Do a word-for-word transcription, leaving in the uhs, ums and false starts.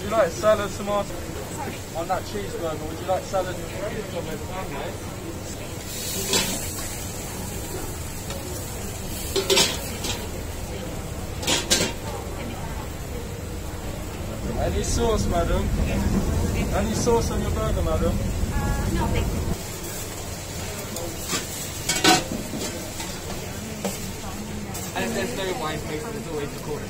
you like salad, tomato? On that cheeseburger, would you like salad and cucumber? Any sauce, madam? Any sauce on your burger, madam? Uh, no, thank you. And if there's no wine, please, there's always the corner.